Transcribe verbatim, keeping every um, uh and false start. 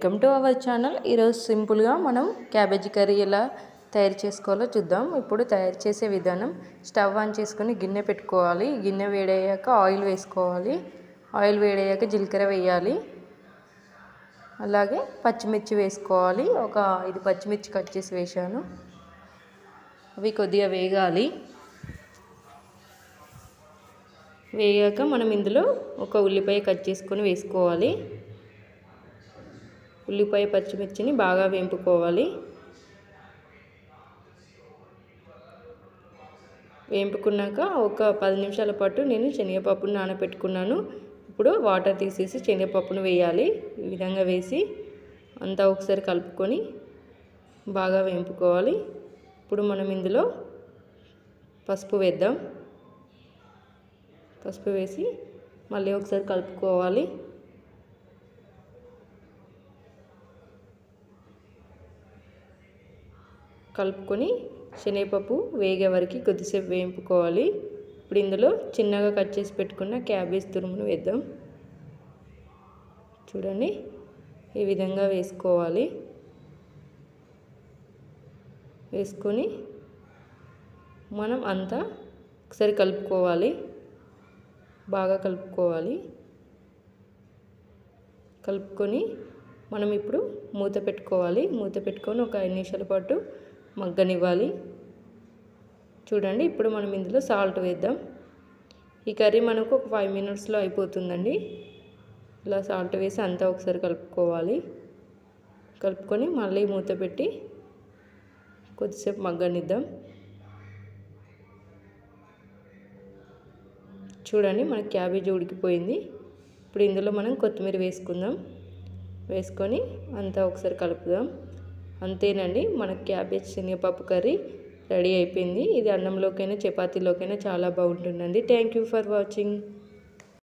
Welcome to our channel. ఈరోజు సింపుల్గా మనం క్యాబేజీ కర్రీ ఎలా తయారు చేసుకోవాలో చూద్దాం। ఇప్పుడు తయారు చేసే విధానం, స్టవ్ ఆన్ చేసుకొని గిన్నె పెట్టుకోవాలి। గిన్నె వేడయ్యాక ఆయిల్ వేసుకోవాలి। ఆయిల్ వేడయ్యాక జీలకర్ర వేయాలి, అలాగే పచ్చిమిర్చి వేసుకోవాలి। ఒక ఐదు పచ్చిమిర్చి కట్ చేసి వేశాను, అవి కొద్దిగా వేగాలి। వేగాక మనం ఇందులో ఒక ఉల్లిపాయ కట్ చేసుకొని వేసుకోవాలి। ఉల్లిపాయ పచ్చిమిర్చిని బాగా వేంపుకోవాలి। వేంపుకున్నాక ఒక పది నిమిషాల పాటు నేను శనగపప్పును నానబెట్టుకున్నాను। ఇప్పుడు వాటర్ తీసేసి శనగపప్పును వేయాలి। ఈ విధంగా వేసి అంతా ఒకసారి కలుపుకొని బాగా వేంపుకోవాలి। ఇప్పుడు మనం ఇందులో పసుపు వేద్దాం। పసుపు వేసి మళ్ళీ ఒకసారి కలుపుకోవాలి। కలుపుకొని శనగపప్పు వేగే వరకు కొద్దిసేపు వేంపుకోవాలి। ఇప్పుడు ఇందులో చిన్నగా కట్ చేసి పెట్టుకున్న క్యాబేజ్ తురుమును వేద్దాం। చూడండి, ఈ విధంగా వేసుకోవాలి। వేసుకొని మనం అంతా ఒకసారి కలుపుకోవాలి, బాగా కలుపుకోవాలి। కలుపుకొని మనం ఇప్పుడు మూత పెట్టుకోవాలి। మూత పెట్టుకొని ఒక ఐదు నిమిషాల పాటు మగ్గనివ్వాలి। చూడండి, ఇప్పుడు మనం ఇందులో సాల్ట్ వేద్దాం। ఈ కర్రీ మనకు ఒక ఫైవ్ మినిట్స్లో అయిపోతుందండి। ఇలా సాల్ట్ వేసి అంతా ఒకసారి కలుపుకోవాలి। కలుపుకొని మళ్ళీ మూత పెట్టి కొద్దిసేపు మగ్గనిద్దాం। చూడండి, మన క్యాబేజీ ఉడికిపోయింది। ఇప్పుడు ఇందులో మనం కొత్తిమీర వేసుకుందాం। వేసుకొని అంతా ఒకసారి కలుపుదాం। అంతేనండి, మన క్యాబేజ్ శనగపప్పు కర్రీ రెడీ అయిపోయింది। ఇది అన్నంలోకైనా చపాతీలోకైనా చాలా బాగుంటుందండి। Thank you for watching.